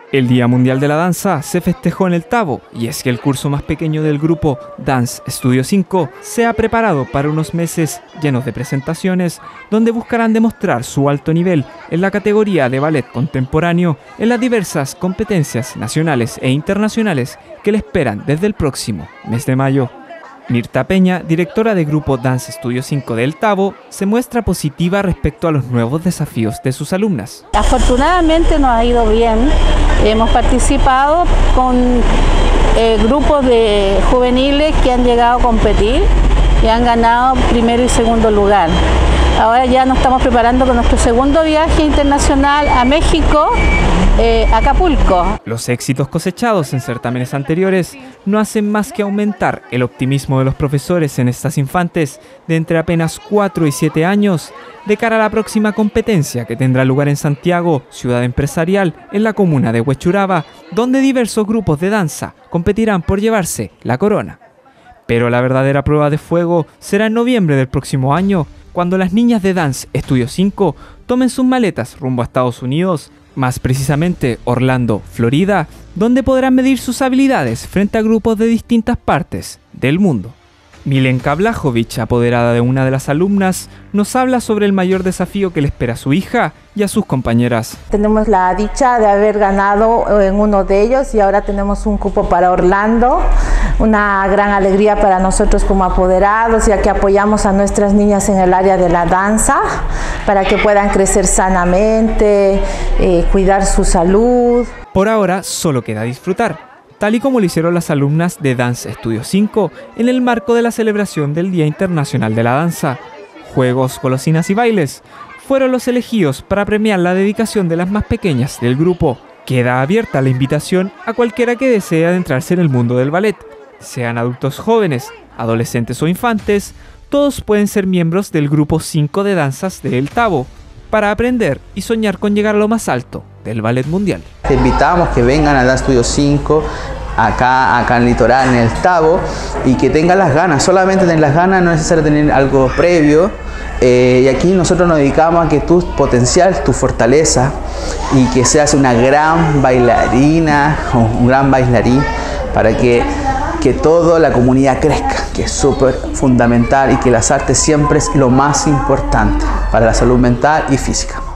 El Día Mundial de la Danza se festejó en el Tabo, y es que el curso más pequeño del grupo, Dance Studio 5, se ha preparado para unos meses llenos de presentaciones, donde buscarán demostrar su alto nivel en la categoría de ballet contemporáneo en las diversas competencias nacionales e internacionales que le esperan desde el próximo mes de mayo. Mirta Peña, directora del grupo Dance Studio 5 del Tabo, se muestra positiva respecto a los nuevos desafíos de sus alumnas. Afortunadamente nos ha ido bien, hemos participado con grupos de juveniles que han llegado a competir y han ganado primero y segundo lugar. Ahora ya nos estamos preparando con nuestro segundo viaje internacional a México, Acapulco. Los éxitos cosechados en certámenes anteriores no hacen más que aumentar el optimismo de los profesores en estas infantes de entre apenas 4 y 7 años de cara a la próxima competencia que tendrá lugar en Santiago, ciudad empresarial, en la comuna de Huechuraba, donde diversos grupos de danza competirán por llevarse la corona. Pero la verdadera prueba de fuego será en noviembre del próximo año, cuando las niñas de Dance Studio 5 tomen sus maletas rumbo a Estados Unidos, más precisamente Orlando, Florida, donde podrán medir sus habilidades frente a grupos de distintas partes del mundo. Milenka Blajovic, apoderada de una de las alumnas, nos habla sobre el mayor desafío que le espera a su hija y a sus compañeras. Tenemos la dicha de haber ganado en uno de ellos y ahora tenemos un cupo para Orlando. Una gran alegría para nosotros como apoderados, ya que apoyamos a nuestras niñas en el área de la danza para que puedan crecer sanamente, cuidar su salud. Por ahora solo queda disfrutar, tal y como lo hicieron las alumnas de Dance Studio 5 en el marco de la celebración del Día Internacional de la Danza. Juegos, golosinas y bailes fueron los elegidos para premiar la dedicación de las más pequeñas del grupo. Queda abierta la invitación a cualquiera que desee adentrarse en el mundo del ballet. Sean adultos jóvenes, adolescentes o infantes, todos pueden ser miembros del grupo 5 de danzas de El Tabo para aprender y soñar con llegar a lo más alto del ballet mundial. Te invitamos que vengan al Dance Studio 5 acá en el litoral, en El Tabo, y que tengan las ganas, solamente tener las ganas, no es necesario tener algo previo. Y aquí nosotros nos dedicamos a que tu potencial, tu fortaleza, y que seas una gran bailarina o un gran bailarín para que toda la comunidad crezca, que es súper fundamental, y que las artes siempre es lo más importante para la salud mental y física.